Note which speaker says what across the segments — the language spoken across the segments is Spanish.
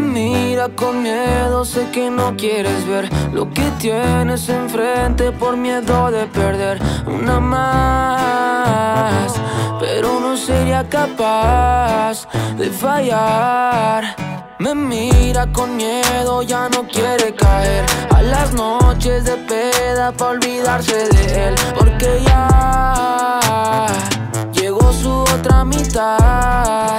Speaker 1: mira con miedo, sé que no quieres ver lo que tienes enfrente por miedo de perder una más. Pero no sería capaz de fallar. Me mira con miedo, ya no quiere caer a las noches de peda pa' olvidarse de él, porque ya llegó su otra mitad.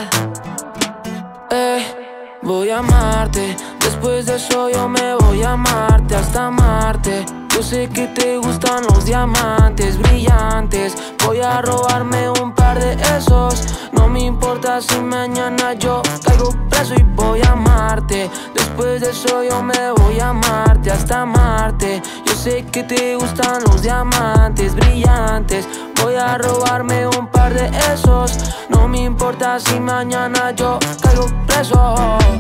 Speaker 1: Voy a amarte, después de eso yo me voy a amarte hasta Marte. Yo sé que te gustan los diamantes brillantes. Voy a robarme un par de esos. No me importa si mañana yo caigo preso y voy a amarte. Después de eso yo me voy a amarte hasta Marte. Yo sé que te gustan los diamantes brillantes. Voy a robarme un par de esos. No me importa si mañana yo caigo preso.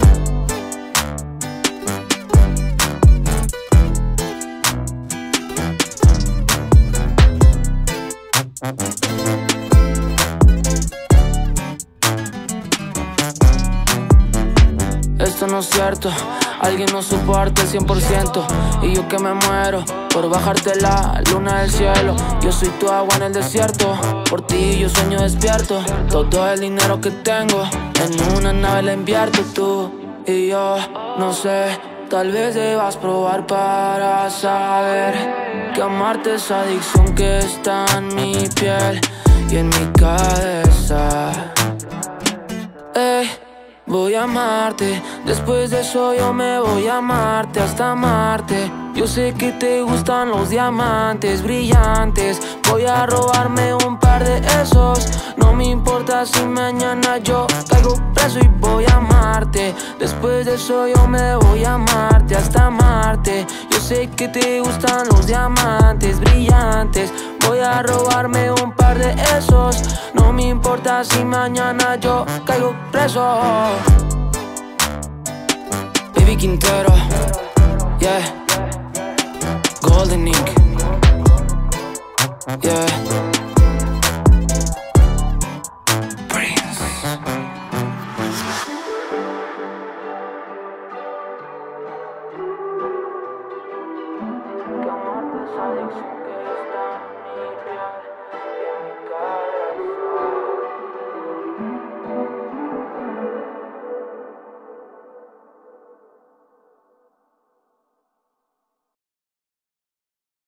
Speaker 1: Esto no es cierto, alguien no supo darte el 100%. Y yo que me muero por bajarte la luna del cielo. Yo soy tu agua en el desierto, por ti yo sueño despierto. Todo el dinero que tengo en una nave la invierto. Tú y yo, no sé, tal vez debas probar para saber que amarte es adicción que está en mi piel y en mi cabeza. Voy a amarte, después de eso yo me voy a amarte hasta Marte. Yo sé que te gustan los diamantes brillantes. Voy a robarme un par de esos. No me importa si mañana yo caigo preso y voy a amarte. Después de eso yo me voy a amarte hasta Marte. Yo sé que te gustan los diamantes brillantes. Voy a robarme un par de esos. No me importa si mañana yo caigo preso. Baby Quintero, yeah. Golden Ink, yeah.